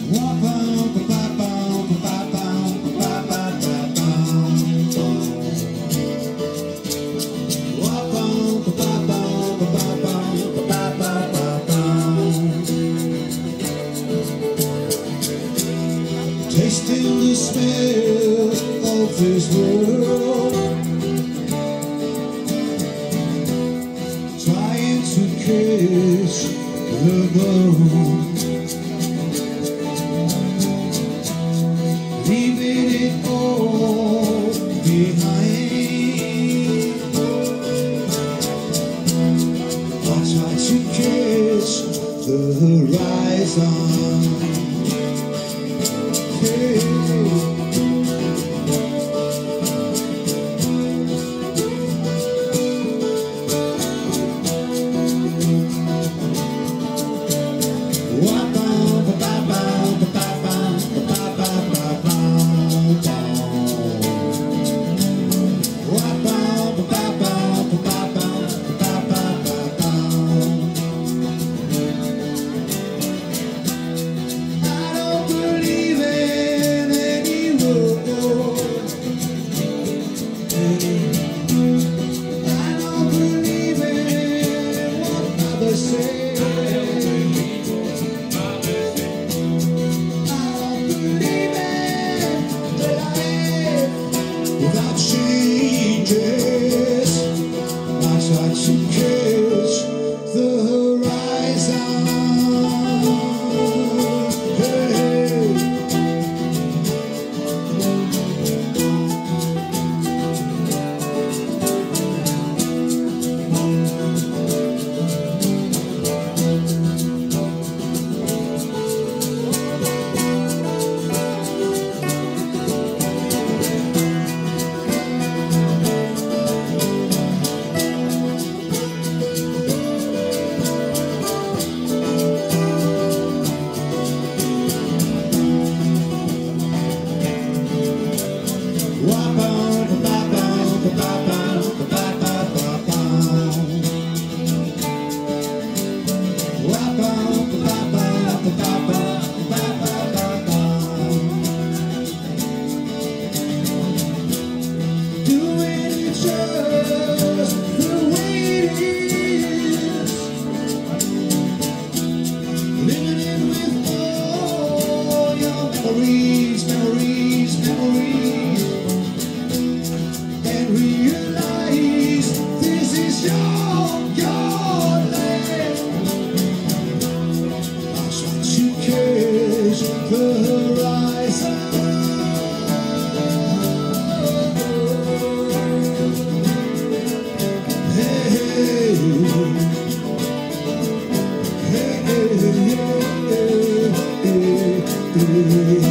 Tasting the smell of this world, trying to catch the bug, leaving it all behind. I try to catch the horizon. Without changes, I try to catch the horizon. Hey. Memories, and realize this is your land. I try to catch the horizon. Hey, hey, hey, hey, hey, hey, hey.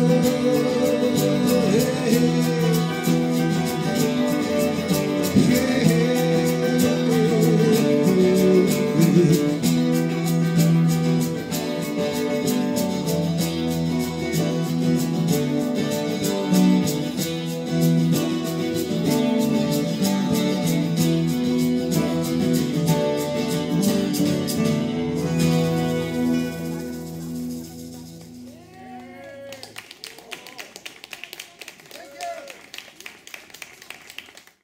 Yeah.